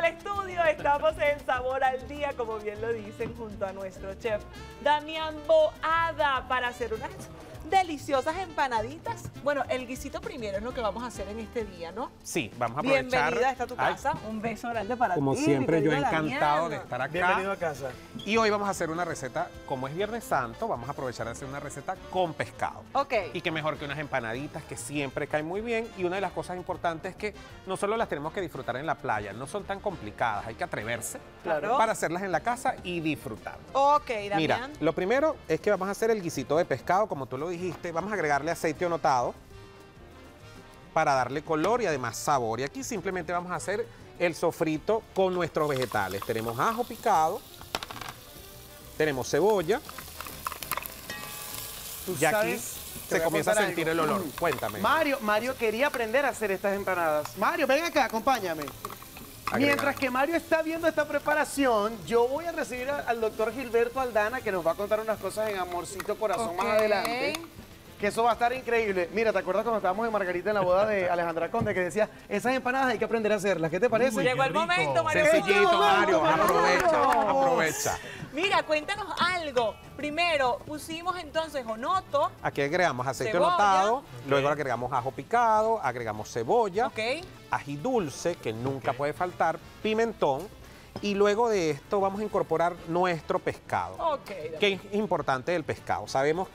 al estudio. Estamos en Sabor al Día, como bien lo dicen, junto a nuestro chef Damián Boada para hacer unas deliciosas empanaditas. Bueno, el guisito primero es lo que vamos a hacer en este día, ¿no? Sí, vamos a aprovechar. Bienvenida, esta a tu casa. Un beso grande para ti. Como siempre, yo encantado Damián. de estar acá. Bienvenido a casa. Y hoy vamos a hacer una receta, como es Viernes Santo, vamos a aprovechar de hacer una receta con pescado. Ok. Y que mejor que unas empanaditas que siempre caen muy bien. Y una de las cosas importantes es que no solo las tenemos que disfrutar en la playa, no son tan complicadas, hay que atreverse Claro. para hacerlas en la casa y disfrutar. Ok, Damián. Mira, lo primero es que vamos a hacer el guisito de pescado, como tú lo dijiste. Vamos a agregarle aceite onotado para darle color y además sabor. Y aquí simplemente vamos a hacer el sofrito con nuestros vegetales. Tenemos ajo picado, tenemos cebolla. ¿Tú Y aquí sabes? Te se voy comienza a contar sentir algo. el olor. Cuéntame. Mario quería aprender a hacer estas empanadas. Mario, ven acá, acompáñame. Mientras que Mario está viendo esta preparación, yo voy a recibir al doctor Gilberto Aldana, que nos va a contar unas cosas en Amorcito Corazón Ok. más adelante. Que eso va a estar increíble. Mira, ¿te acuerdas cuando estábamos en Margarita en la boda de Alejandra Conde que decía, esas empanadas hay que aprender a hacerlas? ¿Qué te parece? Llegó el momento, Mario. Sencillito, Mario. Vamos. Aprovecha. Mira, cuéntanos algo. Primero, pusimos entonces onoto. Aquí agregamos aceite Cebolla. onotado, luego agregamos ajo picado, agregamos cebolla, Ok. ají dulce, que nunca puede faltar, pimentón, y luego de esto vamos a incorporar nuestro pescado. Ok. ¿Qué es importante del pescado?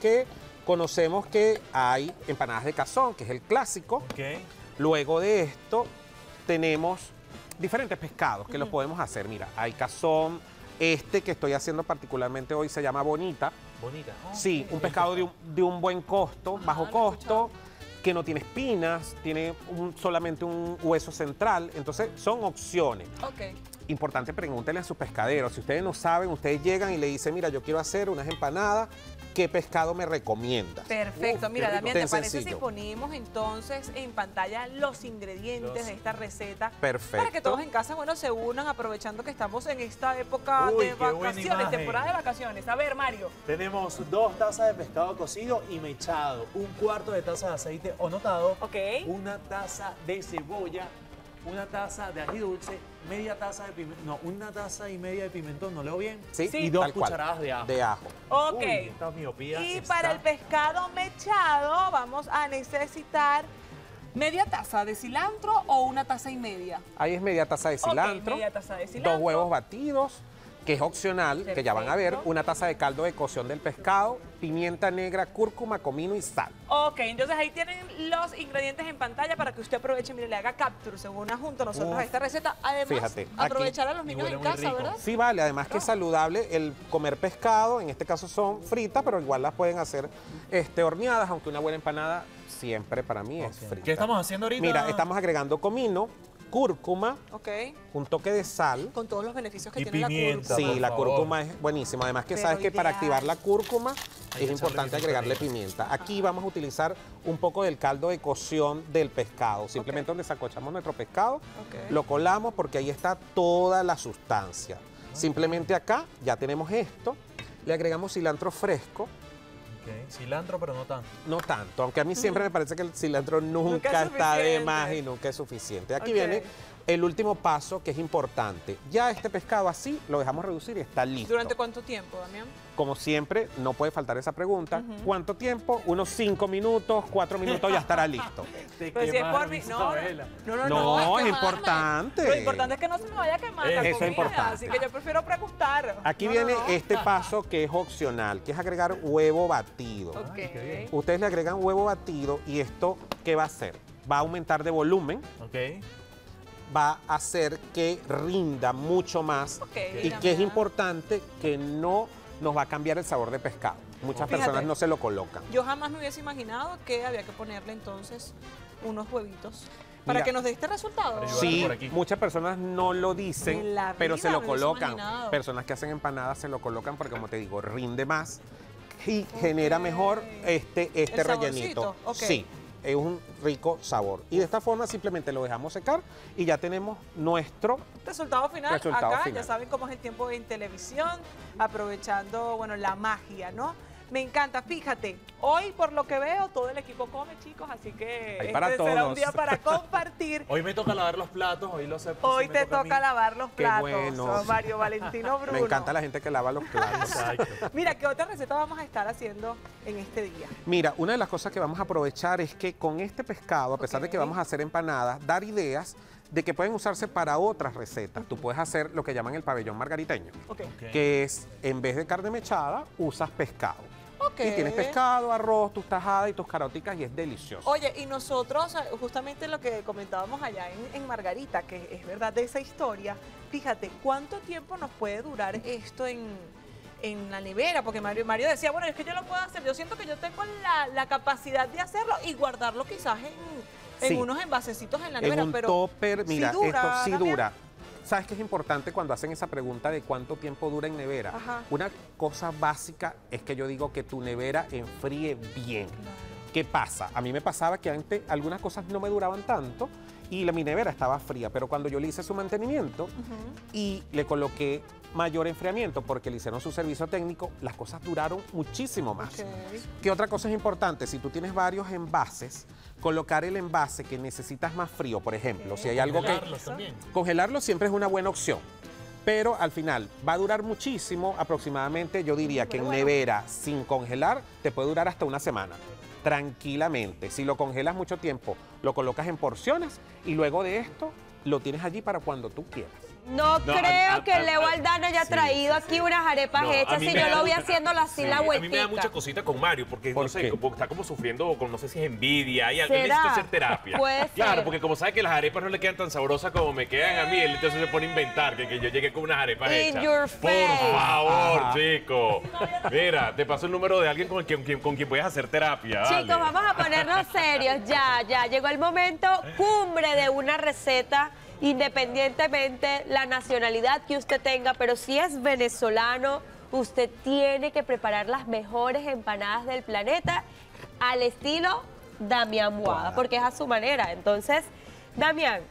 Conocemos que hay empanadas de cazón, que es el clásico. Luego de esto tenemos diferentes pescados que los podemos hacer. Mira, hay cazón, este que estoy haciendo particularmente hoy se llama bonita. Bonita. Sí, un pescado de un buen costo, bajo lo he costo, que no tiene espinas, tiene solamente un hueso central. Entonces, son opciones. Ok. Importante, pregúntenle a sus pescaderos. Si ustedes no saben, ustedes llegan y le dicen, mira, yo quiero hacer unas empanadas, ¿qué pescado me recomiendas? Perfecto. Mira, qué rico. Damián, ¿te Tan parece sencillo. si ponemos entonces en pantalla los ingredientes de esta receta? Perfecto. Para que todos en casa, bueno, se unan aprovechando que estamos en esta época Uy, de qué buena vacaciones, imagen. temporada de vacaciones. A ver, Mario. Tenemos 2 tazas de pescado cocido y mechado, 1/4 de taza de aceite onotado, Ok. 1 taza de cebolla, 1 taza de ají dulce, media taza de pimentón, no, 1 taza y media de pimentón, ¿no leo bien? Sí, Y 2 tal cual, cucharadas de ajo. de ajo. Ok. Uy, esta miopía Y está- para el pescado mechado vamos a necesitar media taza de cilantro o 1 taza y media. Ahí es media taza de Ok, cilantro, media taza de cilantro. 2 huevos batidos, que es opcional, que ya van a ver, Perfecto. 1 taza de caldo de cocción del pescado, pimienta negra, cúrcuma, comino y sal. Ok, entonces ahí tienen los ingredientes en pantalla para que usted aproveche, mire, le haga capture según junto a nosotros a esta receta. Además, Fíjate, aquí- aprovechar a los niños huele en muy casa, rico. ¿verdad? Sí, vale, además que es saludable el comer pescado, en este caso son fritas, pero igual las pueden hacer horneadas, aunque una buena empanada siempre para mí es frita. ¿Qué estamos haciendo ahorita? Mira, estamos agregando comino, cúrcuma, Ok, un toque de sal. con todos los beneficios que Y tiene pimienta. la cúrcuma. Sí, la favor. cúrcuma es buenísima. Además que Pero sabes que para ideal. activar la cúrcuma Hay que es echarle importante pimienta agregarle negra. pimienta. Aquí vamos a utilizar un poco del caldo de cocción del pescado. Simplemente donde sacochamos nuestro pescado, Ok. lo colamos porque ahí está toda la sustancia. Simplemente acá ya tenemos esto. Le agregamos cilantro fresco. Ok, cilantro, pero no tanto. No tanto, aunque a mí siempre me parece que el cilantro Nunca nunca es está de suficiente. más y nunca es suficiente. Aquí Ok. viene el último paso que es importante. Ya este pescado así lo dejamos reducir y está listo. ¿Durante cuánto tiempo, Damián? Como siempre, no puede faltar esa pregunta. ¿Cuánto tiempo? Unos 5 minutos, 4 minutos ya estará listo. Te Pues si es por quemaron, mí, Isabela. No, es quemarme. importante. Lo importante es que no se me vaya a quemar la Eso es comida, importante. así que yo prefiero preguntar. Aquí No, viene no. este paso que es opcional, que es agregar huevo batido. Ok. Ay, qué bien. Ustedes le agregan huevo batido y esto, ¿qué va a hacer? Va a aumentar de volumen, Ok. va a hacer que rinda mucho más Ok, y que es Damián. importante que no nos va a cambiar el sabor de pescado. Muchas Fíjate. personas no se lo colocan. Yo jamás me hubiese imaginado que había que ponerle entonces unos huevitos para Mira. que nos dé este resultado. Para ayudar. Sí, por aquí. muchas personas no lo En dicen, la pero vida se lo me hubiese colocan. imaginado. Personas que hacen empanadas se lo colocan porque, como te digo, rinde más y genera mejor este El rellenito. saborcito, ok. Sí, es un rico sabor. Y de esta forma simplemente lo dejamos secar y ya tenemos nuestro... Resultado final, Resultado acá final. ya saben cómo es el tiempo en televisión, aprovechando, bueno, la magia, ¿no? Me encanta, fíjate, hoy por lo que veo todo el equipo come, chicos, así que Hay para será un todos. día para compartir. Hoy me toca lavar los platos, hoy lo sé. Hoy me te a mí. toca lavar los Qué platos, bueno. Mario Valentino Bruno. Me encanta la gente que lava los platos. Exacto. Mira, ¿qué otra receta vamos a estar haciendo en este día? Mira, una de las cosas que vamos a aprovechar es que con este pescado, a pesar de que Ok. vamos a hacer empanadas, dar ideas de que pueden usarse para otras recetas. Tú puedes hacer lo que llaman el pabellón margariteño, Ok. que es, en vez de carne mechada, usas pescado. Ok. Y tienes pescado, arroz, tus tajadas y tus caroticas y es delicioso. Oye, y nosotros, justamente lo que comentábamos allá en Margarita, que es verdad de esa historia, fíjate, ¿cuánto tiempo nos puede durar esto en la nevera? Porque Mario decía, bueno, es que yo lo puedo hacer, yo siento que yo tengo la capacidad de hacerlo y guardarlo quizás en Sí. unos envasecitos en la En nevera, un pero topper, mira, ¿sí dura, esto sí Damián? dura. ¿Sabes qué es importante cuando hacen esa pregunta de cuánto tiempo dura en nevera? Ajá. Una cosa básica es que yo digo que tu nevera enfríe bien. ¿Qué pasa? A mí me pasaba que antes algunas cosas no me duraban tanto y mi nevera estaba fría, pero cuando yo le hice su mantenimiento y le coloqué mayor enfriamiento porque le hicieron su servicio técnico, las cosas duraron muchísimo más. Ok. ¿Qué otra cosa es importante? Si tú tienes varios envases, colocar el envase que necesitas más frío, por ejemplo, si hay algo que... Congelarlos también. Congelarlo siempre es una buena opción, pero al final va a durar muchísimo, aproximadamente yo diría que en Bueno. nevera sin congelar te puede durar hasta una semana, tranquilamente. Si lo congelas mucho tiempo, lo colocas en porciones y luego de esto lo tienes allí para cuando tú quieras. No, creo que Leo Aldana haya traído aquí unas arepas No, a hechas mí y me yo da lo vi mucha- haciéndolo así la A mí me da vueltica. mucha cosita con Mario, porque ¿Por no sé, qué? como está como sufriendo con, no sé si es envidia, él ¿Será? necesita hacer terapia. Puede Claro, ser. porque como sabe que las arepas no le quedan tan sabrosas como me quedan a mí, él entonces se pone a inventar que yo llegué con unas arepas In hechas. your Por face. favor, Ajá. chico. Mira, te paso el número de alguien con quien puedes hacer terapia. Chicos, dale. vamos a ponernos serios. Ya llegó el momento cumbre de una receta, independientemente la nacionalidad que usted tenga, pero si es venezolano, usted tiene que preparar las mejores empanadas del planeta al estilo Damián Boada, porque es a su manera. Entonces, Damián,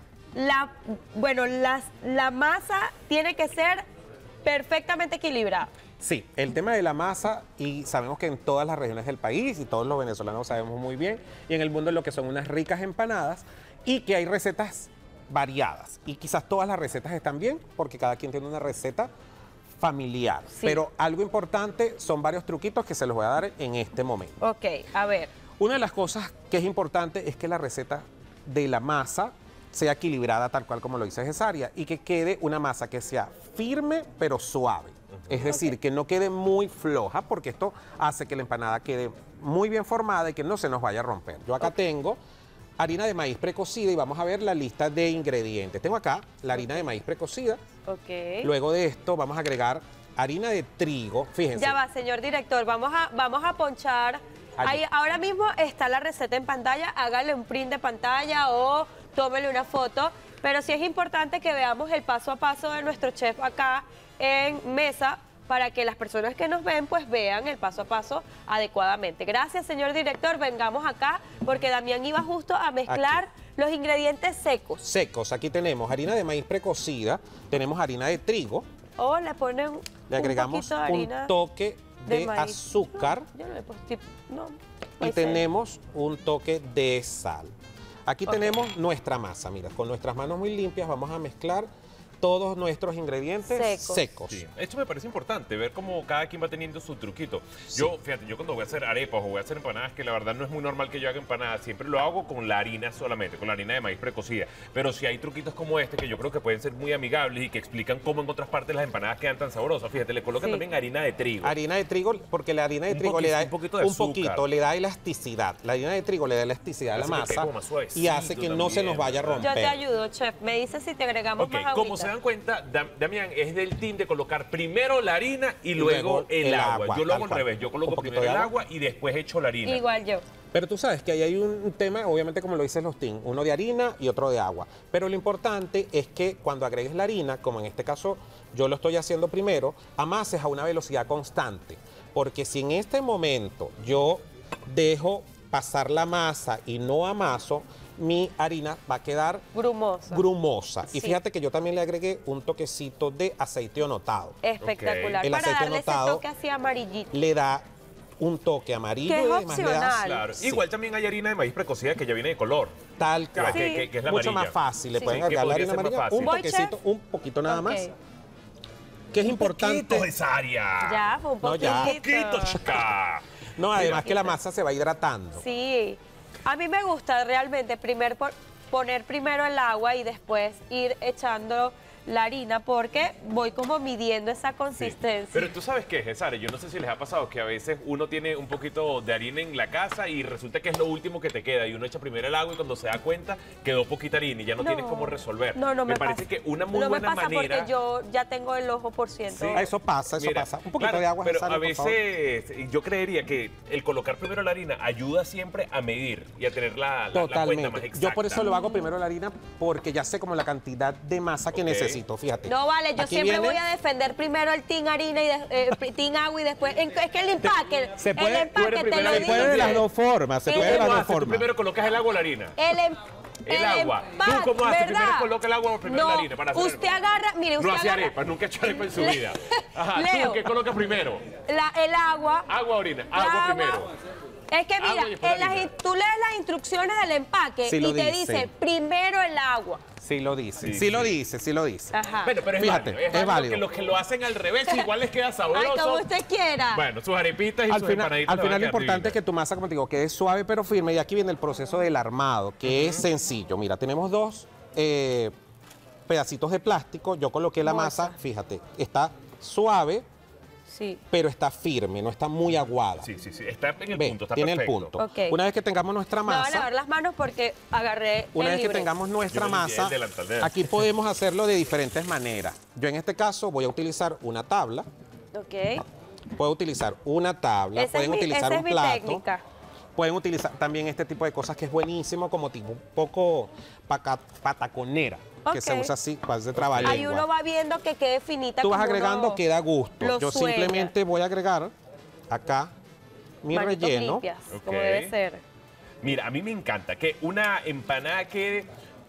la masa tiene que ser perfectamente equilibrada. Sí, el tema de la masa, y sabemos que en todas las regiones del país, y todos los venezolanos sabemos muy bien, y en el mundo lo que son unas ricas empanadas, y que hay recetas variadas. Y quizás todas las recetas están bien, porque cada quien tiene una receta familiar. Sí. Pero algo importante son varios truquitos que se los voy a dar en este momento. Ok, a ver. Una de las cosas que es importante es que la receta de la masa sea equilibrada tal cual como lo dice Cesaria y que quede una masa que sea firme pero suave. Es decir, que no quede muy floja porque esto hace que la empanada quede muy bien formada y que no se nos vaya a romper. Yo acá tengo harina de maíz precocida y vamos a ver la lista de ingredientes. Tengo acá la harina de maíz precocida. Ok. Luego de esto vamos a agregar harina de trigo. Fíjense. Ya va, señor director, vamos a ponchar. Allí. Ahí, ahora mismo está la receta en pantalla, hágale un print de pantalla o tómele una foto, pero sí es importante que veamos el paso a paso de nuestro chef acá en mesa para que las personas que nos ven pues vean el paso a paso adecuadamente. Gracias, señor director, vengamos acá porque Damián iba justo a mezclar los ingredientes secos. Secos. Aquí tenemos harina de maíz precocida, tenemos harina de trigo, O le ponen le agregamos un poquito de harina un toque de maíz. azúcar No, yo no le puse no. y puede ser. tenemos un toque de sal. Aquí tenemos nuestra masa, mira, con nuestras manos muy limpias vamos a mezclar todos nuestros ingredientes secos. Sí, esto me parece importante, ver cómo cada quien va teniendo su truquito. Yo, fíjate, yo cuando voy a hacer arepas o voy a hacer empanadas, que la verdad no es muy normal que yo haga empanadas, siempre lo hago con la harina solamente, con la harina de maíz precocida. Pero si hay truquitos como este, que yo creo que pueden ser muy amigables y que explican cómo en otras partes las empanadas quedan tan sabrosas. Fíjate, le colocan Sí. también harina de trigo. Harina de trigo, porque la harina de Un trigo le da un poquito de azúcar. le da elasticidad. La harina de trigo le da elasticidad a la Hace que quede masa como más suavecito y hace que no se nos también, vaya a ¿verdad? Yo te romper. ayudo, chef. Me dice si te agregamos Ok, más como agüita. se dan cuenta, Damián es del team de colocar primero la harina y luego el agua. Yo lo tal hago al cual. revés, yo coloco Un poquito primero de el agua. agua y después echo la harina. Igual yo. Pero tú sabes que ahí hay un tema, obviamente como lo dicen los team, uno de harina y otro de agua. Pero lo importante es que cuando agregues la harina, como en este caso yo lo estoy haciendo primero, amases a una velocidad constante. Porque si en este momento yo dejo pasar la masa y no amaso, mi harina va a quedar Grumosa. grumosa. Y Sí. fíjate que yo también le agregué un toquecito de aceite onotado. Espectacular. El Para aceite darle ese notado toque así amarillito. Le da un toque amarillo Que es y además le das opcional. Claro. Sí. Igual también hay harina de maíz precocida que ya viene de color. tal Que, cual. que es la Mucho amarilla. más fácil. Le Sí. pueden Sí, que agregar la podría harina ser más amarilla, fácil. un ¿Voy, toquecito, chef? un poquito nada Ok. más. Que es importante. Poquito de Saria. Ya, fue un No, ya. poquito. Poquito, chica. No, además que la masa se va hidratando. Sí. A mí me gusta realmente poner primero el agua y después ir echando la harina porque voy como midiendo esa Sí. consistencia. Pero tú sabes qué, César, yo no sé si les ha pasado que a veces uno tiene un poquito de harina en la casa y resulta que es lo último que te queda y uno echa primero el agua y cuando se da cuenta quedó poquita harina y ya no tienes cómo resolver. No, no me parece pasa. que una muy no buena me pasa manera. porque yo ya tengo el ojo por ciento. Ah, eso pasa, eso Mira, pasa. Un poquito claro, de agua. pero Sara, a por favor. veces yo creería que el colocar primero la harina ayuda siempre a medir y a tener la cuenta más Totalmente. exacta. Yo por eso lo hago primero la harina porque ya sé como la cantidad de masa que Ok. necesito, fíjate. No vale, yo Aquí siempre viene- voy a defender primero el tin harina y tin agua y después. Es que el empaque, Se puede- el empaque tú eres te primero lo Se ahí, puede de digo. las dos formas, se ¿Y puede de ¿Cómo las dos haces? ¿Tú formas. primero colocas el agua o la harina? El agua. ¿Tú cómo haces? ¿Verdad? ¿Primero coloca el agua o primero no, la harina para hacer usted agarra, mire, usted No hace agarra arepa, nunca ha hecho arepa en su vida. Ajá, Leo. ¿tú qué colocas primero? el agua. Agua o harina. La Agua agua. primero. Es que Agua mira, y después en harina. tú lees las instrucciones del empaque Sí y lo te dice. dice primero el agua. Sí lo dice, Sí, sí, sí. lo dice, sí lo dice. Ajá. Bueno, pero es Fíjate, válido. es válido. Que los que lo hacen al revés igual les queda sabroso. Ay, como usted quiera. Bueno, sus arepitas y Al sus final, empanaditas. al le van a final lo quedar importante es que divinas. tu masa, como te digo, quede suave pero firme. Y aquí viene el proceso del armado, que es sencillo. Mira, tenemos dos pedacitos de plástico. Yo coloqué la masa, fíjate, está suave, Sí. pero está firme, no está muy aguada. Sí, sí, sí. Está en el Ve, punto, está tiene perfecto. el punto. Ok. Una vez que tengamos nuestra Me voy a masa, lavar las manos porque agarré una el vez que libre. tengamos nuestra Yo me limpié masa, el delantal de aquí podemos hacerlo de diferentes maneras. Yo en este caso voy a utilizar una tabla. Ok. Puedo utilizar una tabla, Esa pueden es mi, utilizar esa un es mi plato. técnica. Pueden utilizar también este tipo de cosas que es buenísimo, como tipo un poco pataconera, que se Ok. usa así, para hacer trabalengua. Ahí uno va viendo que quede finita. Tú vas como agregando, uno queda a gusto. lo Yo sueña. simplemente voy a agregar acá mi Manitos relleno. limpias, Ok. como debe ser. Mira, a mí me encanta que una empanada quede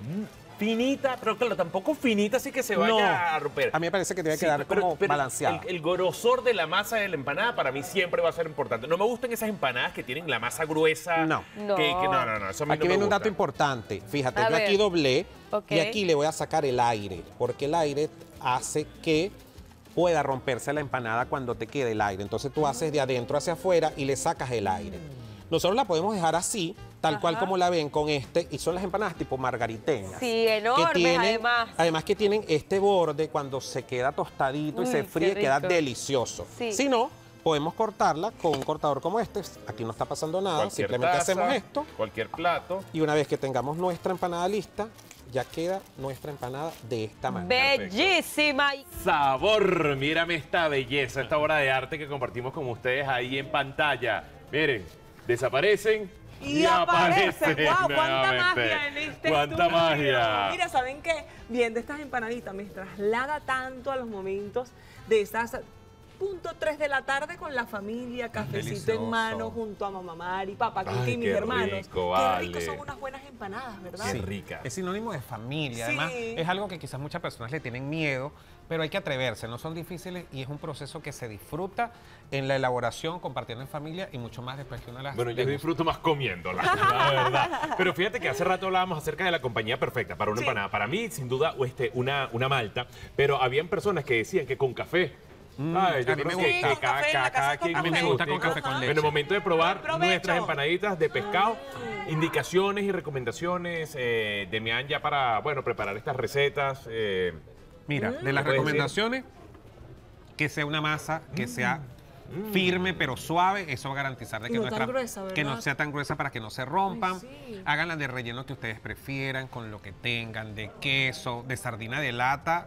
finita, pero claro, tampoco finita así que se vaya No, a romper. a mí me parece que debe Sí, quedar como balanceada. El grosor de la masa de la empanada para mí siempre va a ser importante. No me gustan esas empanadas que tienen la masa gruesa. No. No. No, eso a mí Aquí no me viene un dato gusta. importante. Fíjate, A yo ver. aquí doblé Ok. y aquí le voy a sacar el aire, porque el aire hace que pueda romperse la empanada cuando te quede el aire. Entonces tú haces de adentro hacia afuera y le sacas el aire. Nosotros la podemos dejar así, tal cual como la ven con este, y son las empanadas tipo margariteñas. Sí, enormes, además. Además que tienen este borde cuando se queda tostadito y Uy, se qué fríe, queda rico. delicioso. Sí. Si no, podemos cortarla con un cortador como este. Aquí no está pasando nada, Cualquier simplemente taza, hacemos esto. Cualquier plato. Y una vez que tengamos nuestra empanada lista, ya queda nuestra empanada de esta manera. Bellísima. Sabor, mírame esta belleza, esta obra de arte que compartimos con ustedes ahí en pantalla. Miren, desaparecen Y aparece. ¡Wow! ¡Cuánta nuevamente. magia en este ¡Cuánta estudio! magia! Mira, ¿saben qué? Viendo estas empanaditas me traslada tanto a los momentos de esas punto 3 de la tarde con la familia, cafecito Delicioso. en mano junto a mamá Mari, papá Cristi Ay, y mis qué hermanos. rico, Qué vale. ricos son unas buenas empanadas, ¿verdad? Qué rica. Es sinónimo de familia. Sí. Además, es algo que quizás muchas personas le tienen miedo, pero hay que atreverse. No son difíciles y es un proceso que se disfruta en la elaboración, compartiendo en familia y mucho más después que una las Bueno, yo degusta. disfruto más comiéndola, la verdad. Pero fíjate que hace rato hablábamos acerca de la compañía perfecta para una Sí. empanada. Para mí, sin duda, una malta, pero habían personas que decían que con café. Ay, yo a mí creo me que gusta. con café, en la casa con A mí me café. gusta con café con Ajá. leche. En el momento de probar Buen provecho. nuestras empanaditas de pescado, indicaciones y recomendaciones de Mian ya para, bueno, preparar estas recetas. Mira, de las ¿Puedes recomendaciones, que sea una masa que sea firme pero suave, eso va a garantizar de que No tan gruesa, que no ¿verdad? sea tan gruesa para que no se rompan. Ay, sí. Háganla de relleno que ustedes prefieran, con lo que tengan, de queso, de sardina de lata.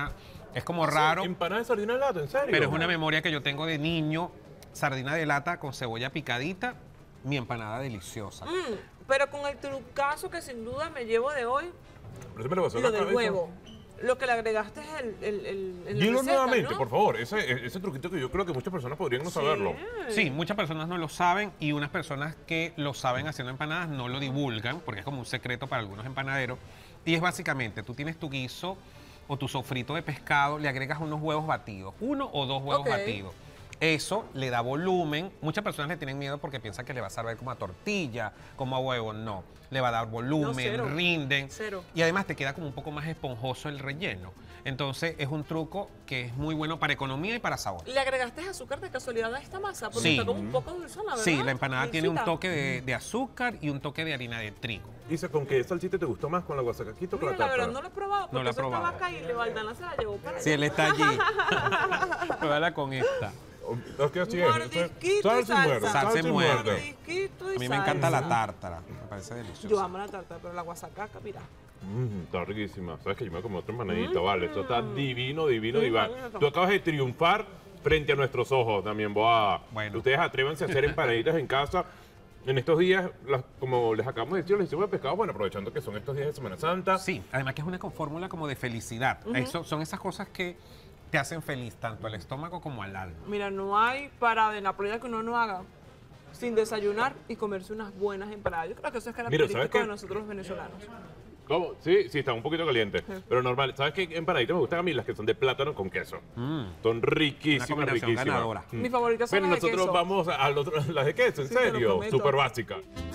Es como raro, Empanada de sardina de lata, ¿en serio? pero es una memoria que yo tengo de niño. Sardina de lata con cebolla picadita, mi empanada deliciosa. Pero con el trucazo que sin duda me llevo de hoy, Pero se me lo pasó en lo la del cabeza. huevo. Lo que le agregaste es en la Dilo receta, nuevamente, ¿no? por favor. Ese truquito que yo creo que muchas personas podrían no saberlo. Sí, muchas personas no lo saben y unas personas que lo saben haciendo empanadas no lo divulgan porque es como un secreto para algunos empanaderos. Y es básicamente, tú tienes tu guiso o tu sofrito de pescado, le agregas unos huevos batidos, 1 o 2 huevos Ok. batidos. Eso le da volumen. Muchas personas le tienen miedo porque piensan que le va a saber como a tortilla, como a huevo. No, le va a dar volumen, cero. rinden. Cero. Y además te queda como un poco más esponjoso el relleno. Entonces es un truco que es muy bueno para economía y para sabor. ¿Le agregaste azúcar de casualidad a esta masa? Porque Sí. está como un poco dulzona, ¿verdad? Sí, la empanada tiene un Dulcita. toque de azúcar y un toque de harina de trigo. Isa, ¿con qué salsita te gustó más? ¿Con la guasacaquito o con Mira, la la verdad tártara? no lo he probado. No lo he porque eso probado. estaba acá y Valdana se la llevó para Si él está allí, pruébala con esta. Es que así Mordisquito y Salsa y muerde, salsa. Salsa y muerde. Mordisquito y A mí me encanta la salsa. tártara, me parece deliciosa. Yo amo la tarta, pero la guasacaca, mira. Está riquísima. ¿Sabes que yo me como otra empanadita? Vale, esto está divino, divino, Sí, divino. está bien. Tú acabas de triunfar frente a nuestros ojos, Damián Boada. Bueno. Ustedes atrévanse a hacer empanaditas en casa. En estos días, como les acabamos de decir, les hicimos de pescado, bueno, aprovechando que son estos días de Semana Santa. Sí, además que es una fórmula como de felicidad. Eso, son esas cosas que te hacen feliz tanto al estómago como al alma. Mira, no hay parada en la playa que uno no haga sin desayunar y comerse unas buenas empanadas. Yo creo que eso es ¿sabes característico qué? de nosotros los venezolanos. ¿Cómo? Sí, sí, están un poquito calientes. Pero normal. ¿Sabes qué empanaditas me gustan a mí? Las que son de plátano con queso. Son riquísimas, Una combinación riquísimas. ganadora. Mi favorita son Pero las de nosotros queso. vamos al otro, las de queso, ¿en Sí, te lo serio? prometo. Súper básica.